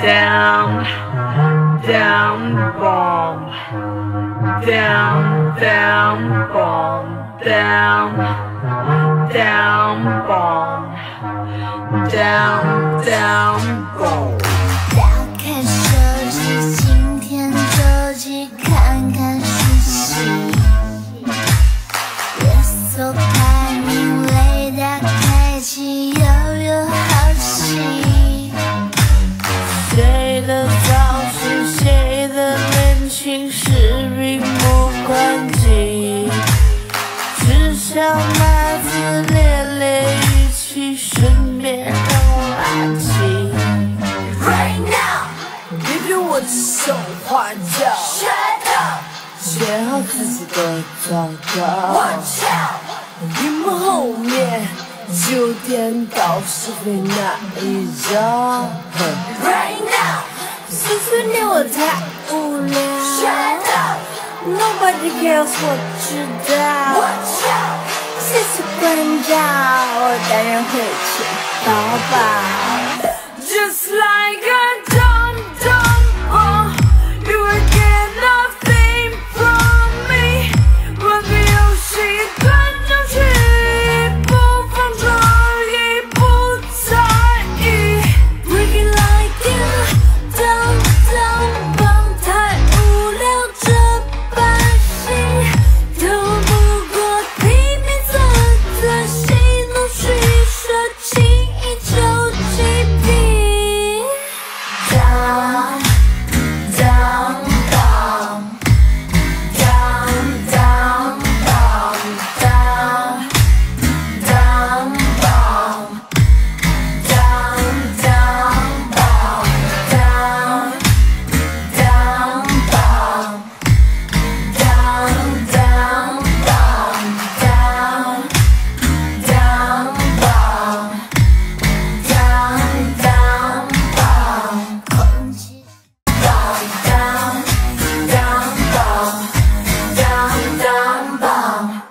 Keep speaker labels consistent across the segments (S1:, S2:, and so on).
S1: down, down, bomb, down, down, bomb, down, down, bomb, down, down, bomb。
S2: 打开手机，今天周记，看看讯息。月搜排名雷达开启，又有好戏。
S3: 谁的造型，谁的恋情是屏幕关机，只想码字列列语气，顺便扔垃圾。Right now， 别对我指手画脚 ，Shut up， 写好自己的糟糕。Watch out， 荧幕后面9点到是非那一招。Right now， 碎碎念我太无聊。Shut up，Nobody cares， 我知道。Watch out， 谢谢关照，我当然会请宝宝。Just like a dumb dumb bomb， you will get nothing from me。玩个游戏，看上去一不放这一不在意。Breaking like a dumb dumb bomb， 太无聊这把戏，斗不过拼命啧啧，戏弄虚设，轻易就击毙。Down, down, bomb, down, down, bomb, down, down, bomb, down, down, bomb, down, down, bomb, down, down, bomb, down, down, bomb, down, down, bomb。
S2: 空气
S3: Down, down, down, bomb, down, down, bomb。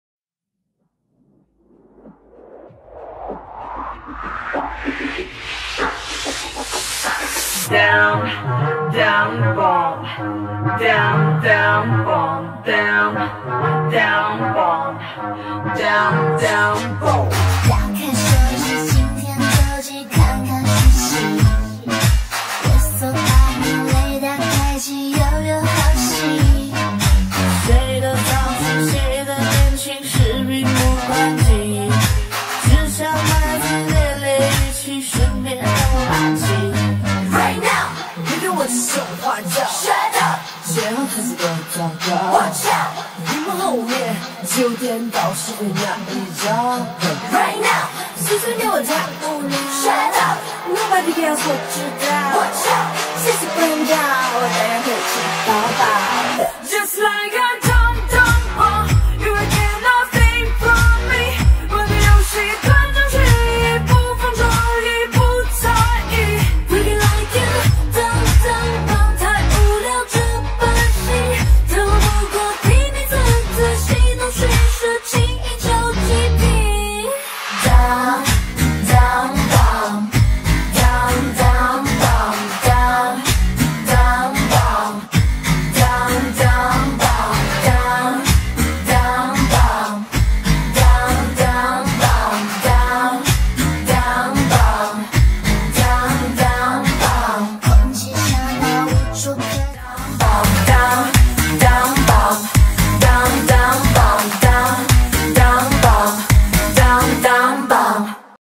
S1: Down, down, bomb, down, down, bomb, down, down, bomb, down, down, bomb。
S2: 打开手机，今天周记，看看讯息。月搜排名雷达开启，又有好戏。
S3: 谁的造型，谁的恋情是屏幕关机，只想码字列列语气，顺便扔垃圾。Right now， 别对我指手画脚 ，Shut up， 写好自己的糟糕。Watch out， 荧幕后面9点到是非那一招。Right now， 碎碎念我太无聊。Shut up，Nobody cares， 我知道。Watch out， 谢谢关照，我当然会请宝宝。Just like a dumb dumb bomb， you will get nothing from me。玩个游戏，看上去一不放这一不在意。Breaking like a dumb dumb bomb， 太无聊这把戏，斗不过拼命啧啧，戏弄虚设，轻易就击毙。Down, down, bomb, down, down, bomb, down, down, bomb, down, down, bomb, down, down, bomb, down, down, bomb, down, down, bomb, down, down, bomb。
S2: 空气像那无处可
S3: Down, down, bomb, down, down, bomb, down, down, bomb, down, down, bomb。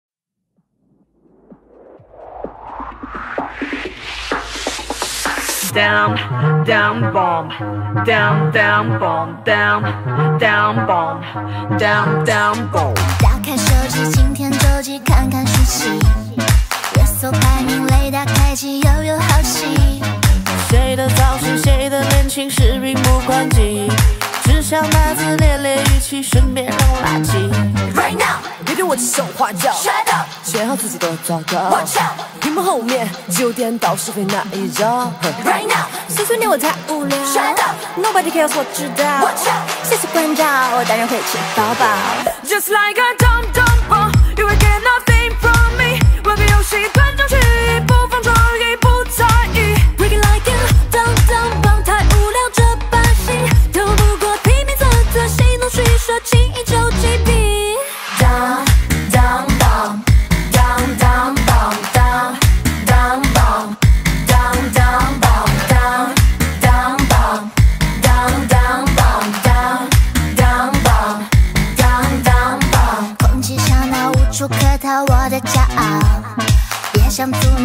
S1: Down, down, bomb, down, down, bomb, down, down, bomb, down, down, bomb。
S2: 打开手机，今天周记，看看讯息。月搜排名雷达开启，又有好戏。
S3: 谁的造型，谁的恋情是屏幕关机，只想码字列列语气，顺便扔垃圾。Right now， 别对我指手画脚 ，Shut up， 写好自己的糟糕。Watch out， 屏幕后面9点到是非那一招。Right now， 碎碎念我太无聊。Shut up，Nobody cares， 我知道。Watch out， 谢谢关照，我当然会请宝宝。Just like a dumb dumb bomb， you will get nothing from me。玩个游戏，看上去一不放这一不。
S2: 想做